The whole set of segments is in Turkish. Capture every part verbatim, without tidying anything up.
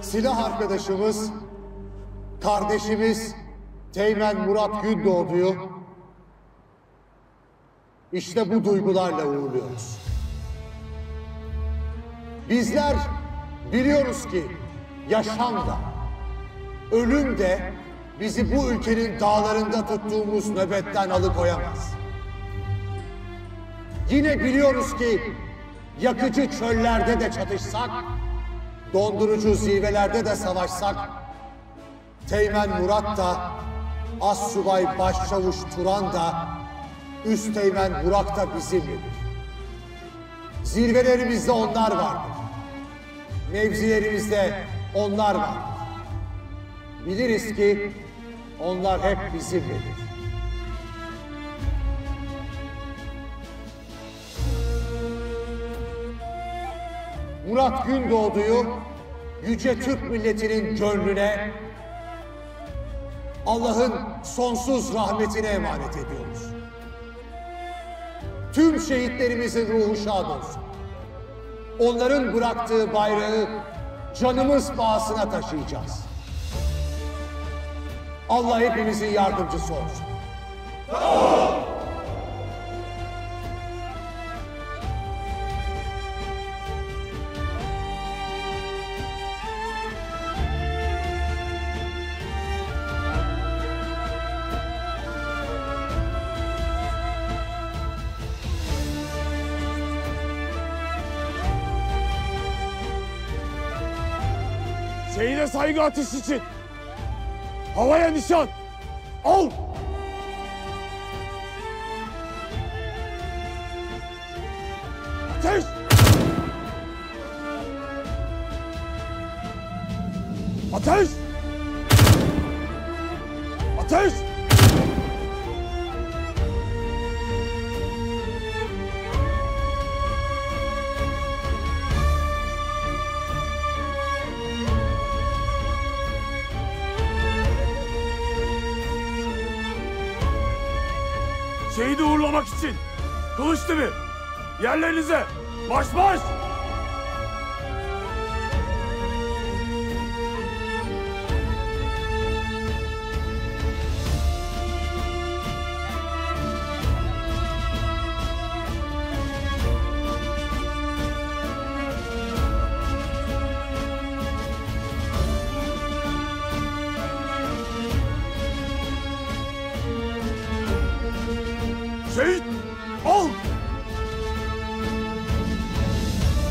silah arkadaşımız, kardeşimiz Teğmen Murat Gündoğdu'yu işte bu duygularla uğurluyoruz. Bizler biliyoruz ki yaşam da, ölüm de bizi bu ülkenin dağlarında tuttuğumuz nöbetten alıkoyamaz. Yine biliyoruz ki yakıcı çöllerde de çatışsak, dondurucu zirvelerde de savaşsak, Teğmen Murat da, Assubay Başçavuş Turan da, Üsteğmen Burak da bizimledir. Zirvelerimizde onlar vardır. Mevzilerimizde onlar vardır. Biliriz ki onlar hep bizimledir. Murat Gündoğdu'yu yüce Türk milletinin gönlüne, Allah'ın sonsuz rahmetine emanet ediyoruz. Tüm şehitlerimizin ruhu şad olsun. Onların bıraktığı bayrağı canımız pahasına taşıyacağız. Allah hepimizin yardımcısı olsun. Sağ ol. Şehide saygı ateşi için havaya nişan al. Ateş! Ateş! Ateş! Şehidi uğurlamak için Kılıçdevi, yerlerinize baş baş! Şehit! Al!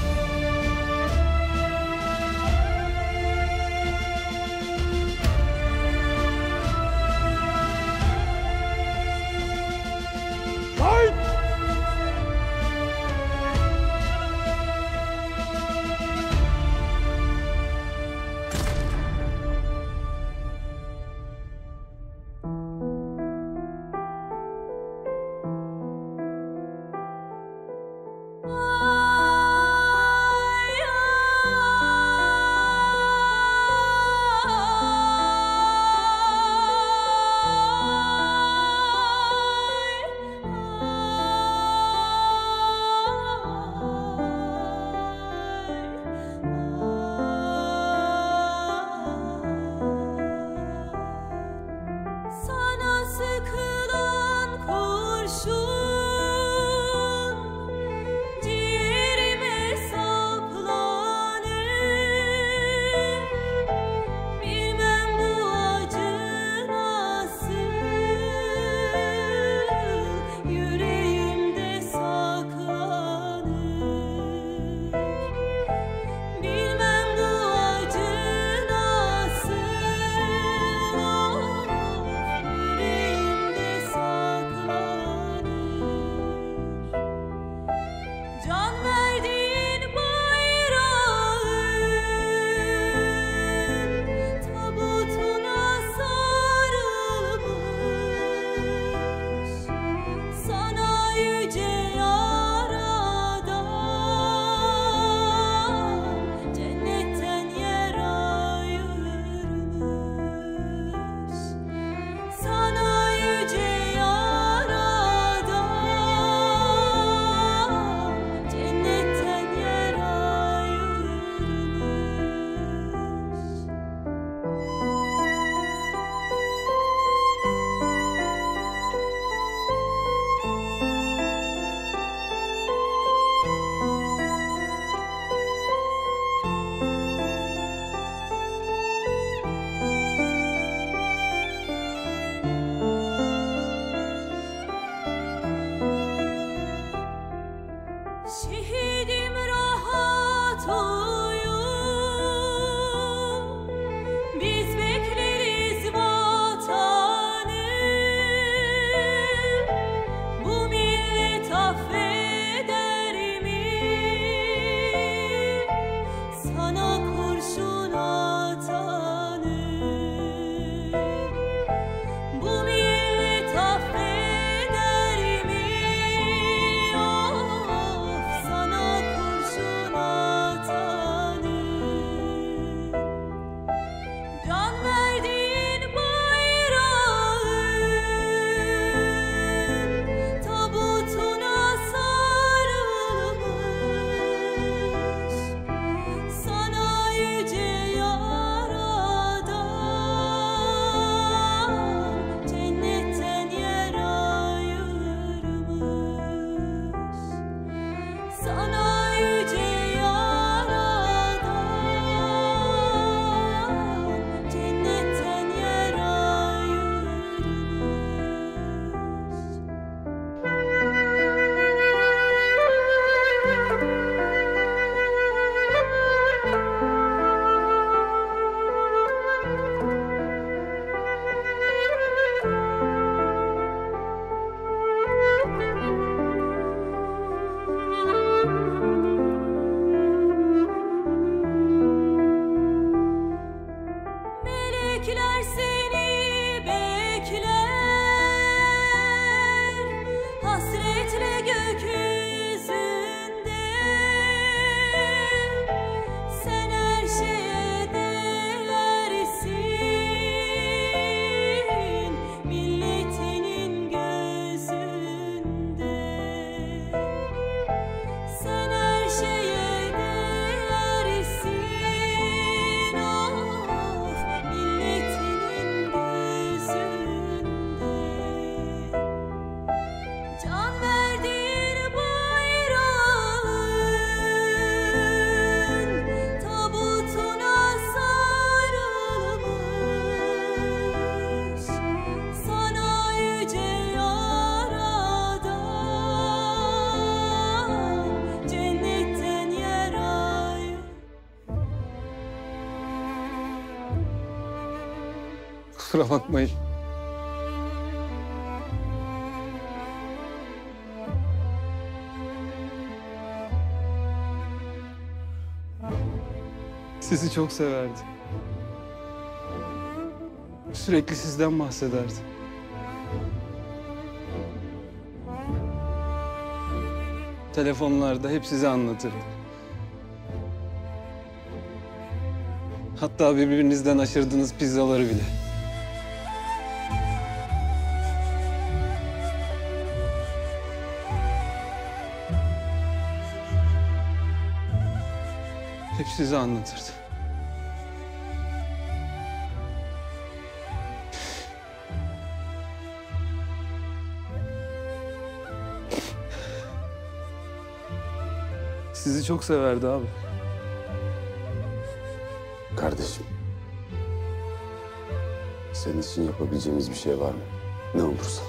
Kusura bakmayın. Sizi çok severdi. Sürekli sizden bahsederdi. Telefonlarda hep size anlatırdı. Hatta birbirinizden aşırdığınız pizzaları bile. Hep size anlatırdı. Sizi çok severdi abi. Kardeşim, senin için yapabileceğimiz bir şey var mı? Ne olursa.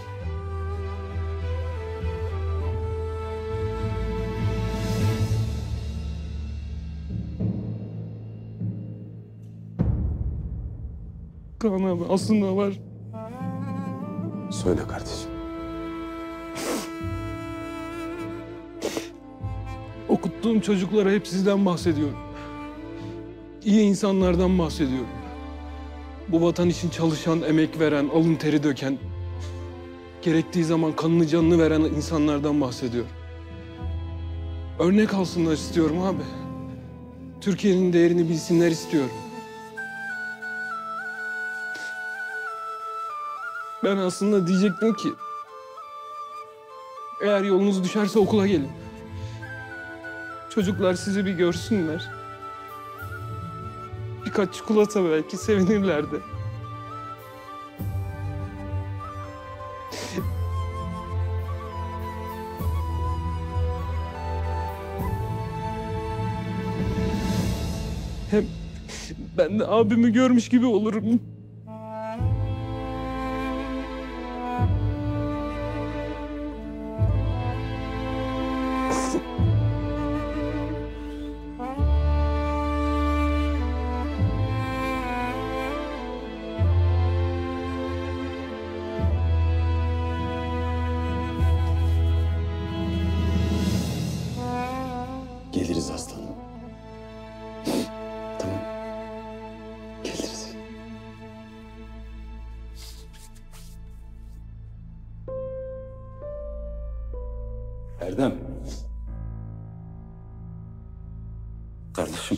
Kaan abi aslında var. Söyle kardeşim. Okuttuğum çocuklara hep sizden bahsediyorum. İyi insanlardan bahsediyorum. Bu vatan için çalışan, emek veren, alın teri döken, gerektiği zaman kanını canını veren insanlardan bahsediyorum. Örnek alsınlar istiyorum abi. Türkiye'nin değerini bilsinler istiyorum. Ben aslında diyecektim ki, eğer yolunuz düşerse okula gelin. Çocuklar sizi bir görsünler. Birkaç çikolata belki sevinirlerdi. Hem ben de abimi görmüş gibi olurum. Geliriz aslanım. Tamam. Geliriz. Erdem. Kardeşim.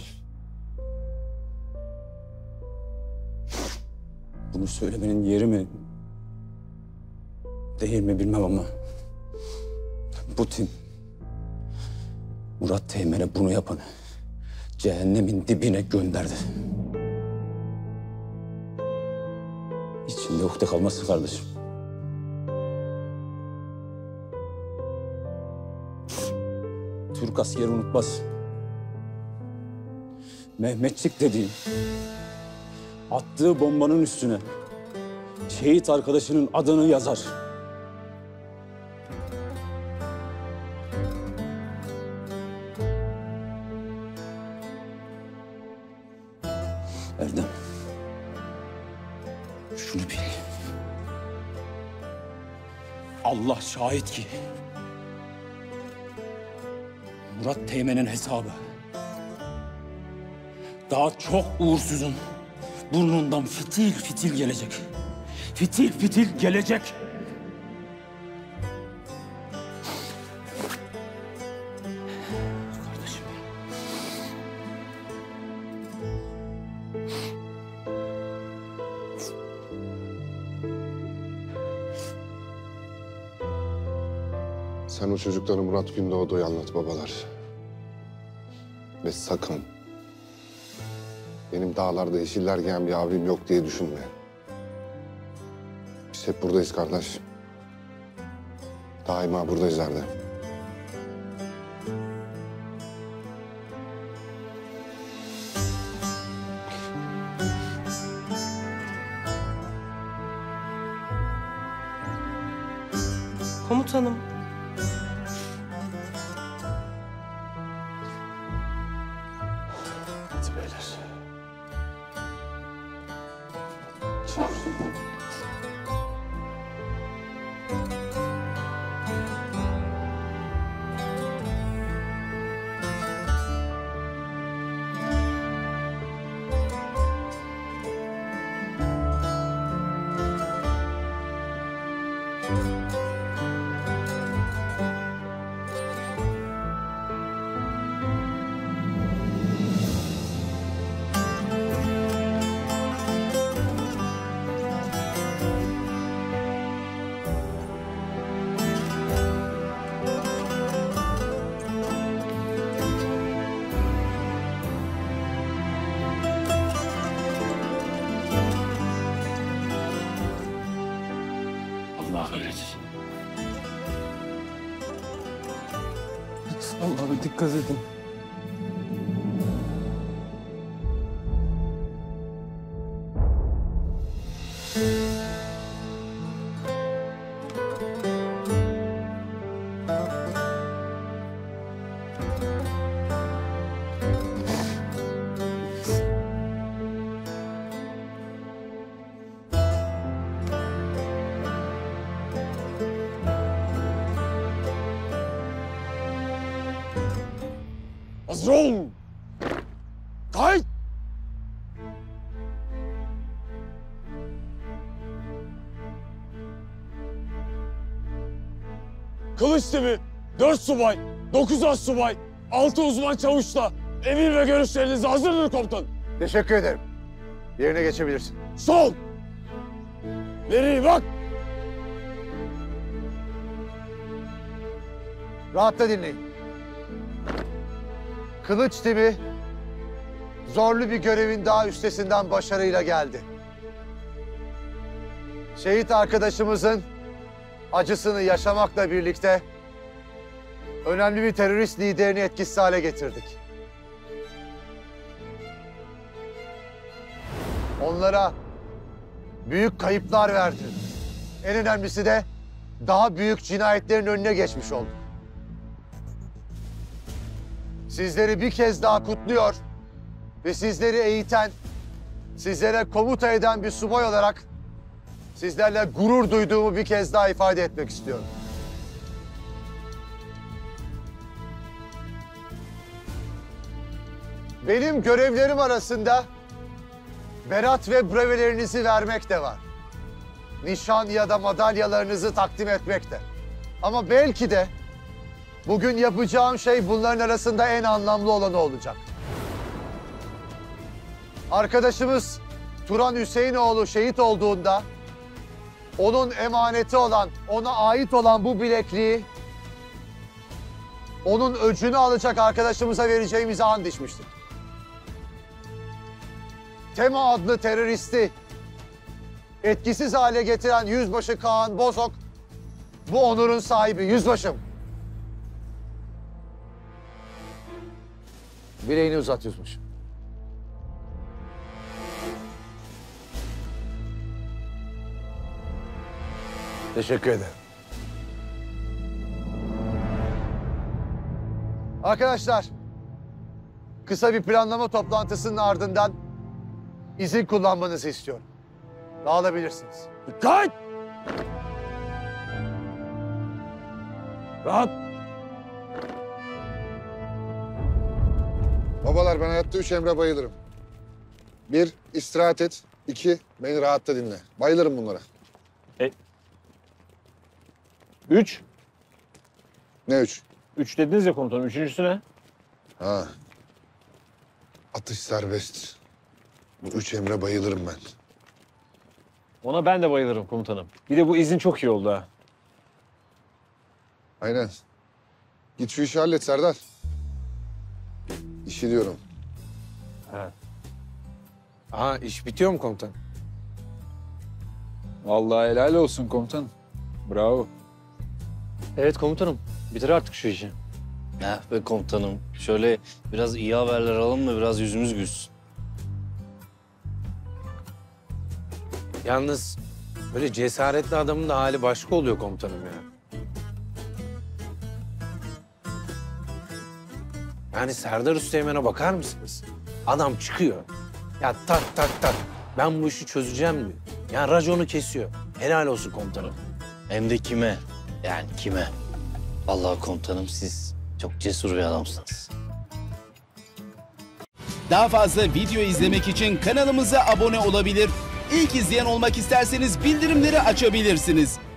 Bunu söylemenin yeri mi, değil mi bilmem ama Putin Murat Teğmen'e bunu yapanı cehennemin dibine gönderdi. İçinde ukde kalmasın kardeşim. Türk askeri unutmaz. Mehmetçik dediğin attığı bombanın üstüne şehit arkadaşının adını yazar. Erdem, şunu bil. Allah şahit ki Murat Teğmen'in hesabı daha çok uğursuzun burnundan fitil fitil gelecek. Fitil fitil gelecek. Kardeşim. Sen o çocuklara Murat Gündoğdu'yu anlat babalar. Ve sakın benim dağlarda yeşiller giyen bir abim yok diye düşünme. Biz hep buradayız kardeş. Daima buradayız Erdem. Komutanım. Hadi beyler. Çevir. Allah kahretsin. Allah'a dikkat edin. Hazır ol. Kayıt. Kılıç Timi, dört subay, dokuz as subay, altı uzman çavuşla emir ve görüşleriniz hazırdır komutanım. Teşekkür ederim. Yerine geçebilirsin. Sol. Nereye bak. Rahatla dinleyin. Kılıç Timi zorlu bir görevin daha üstesinden başarıyla geldi. Şehit arkadaşımızın acısını yaşamakla birlikte önemli bir terörist liderini etkisiz hale getirdik. Onlara büyük kayıplar verdi. En önemlisi de daha büyük cinayetlerin önüne geçmiş olduk. Sizleri bir kez daha kutluyor ve sizleri eğiten, sizlere komuta eden bir subay olarak sizlerle gurur duyduğumu bir kez daha ifade etmek istiyorum. Benim görevlerim arasında berat ve brevelerinizi vermek de var. Nişan ya da madalyalarınızı takdim etmek de. Ama belki de bugün yapacağım şey bunların arasında en anlamlı olanı olacak. Arkadaşımız Turan Hüseyinoğlu şehit olduğunda onun emaneti olan, ona ait olan bu bilekliği onun öcünü alacak arkadaşımıza vereceğimize and içmiştik. Tema adlı teröristi etkisiz hale getiren Yüzbaşı Kaan Bozok bu onurun sahibi. Yüzbaşım. Bileğini uzat yüzbaşım. Teşekkür ederim. Arkadaşlar, kısa bir planlama toplantısının ardından izin kullanmanızı istiyorum. Dağılabilirsiniz. Kayıt. Rahat. Babalar ben hayatta üç emre bayılırım. Bir, istirahat et. İki, beni rahatta dinle. Bayılırım bunlara. Üç. Ne üç? Üç dediniz ya komutanım. Üçüncüsü ne? Ha. Atış serbest. Bu üç emre bayılırım ben. Ona ben de bayılırım komutanım. Bir de bu izin çok iyi oldu ha. Aynen. Git şu işi hallet Serdar. İşi diyorum. Aha iş bitiyor mu komutan? Vallahi helal olsun komutan. Bravo. Evet komutanım. Bitir artık şu işi. Ya be komutanım. Şöyle biraz iyi haberler alalım da biraz yüzümüz gülsün. Yalnız böyle cesaretli adamın da hali başka oluyor komutanım ya. Yani Serdar Üsteğmen'e bakar mısınız? Adam çıkıyor. Ya tak tak tak ben bu işi çözeceğim diyor. Yani raconu kesiyor. Helal olsun komutanım. Hem de kime? Yani kime? Vallahi komutanım siz çok cesur bir adamsınız. Daha fazla video izlemek için kanalımıza abone olabilir. İlk izleyen olmak isterseniz bildirimleri açabilirsiniz.